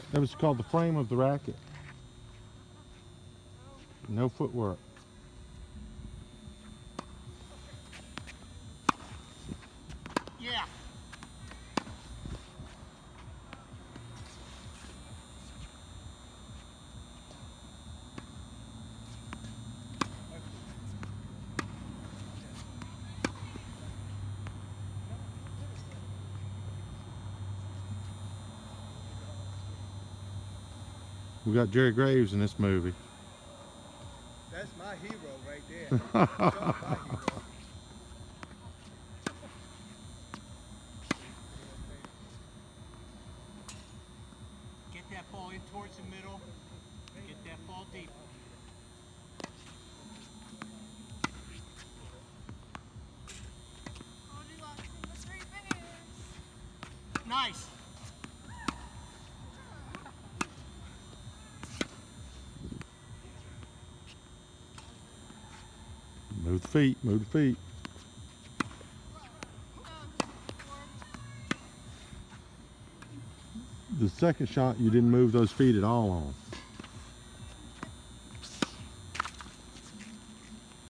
That was called the frame of the racket. No footwork. Yeah. We got Jerry Graves in this movie. That's my hero right there. That's my hero. Get that ball in towards the middle. Get that ball deep. Nice. Move the feet, move the feet. The second shot, you didn't move those feet at all on.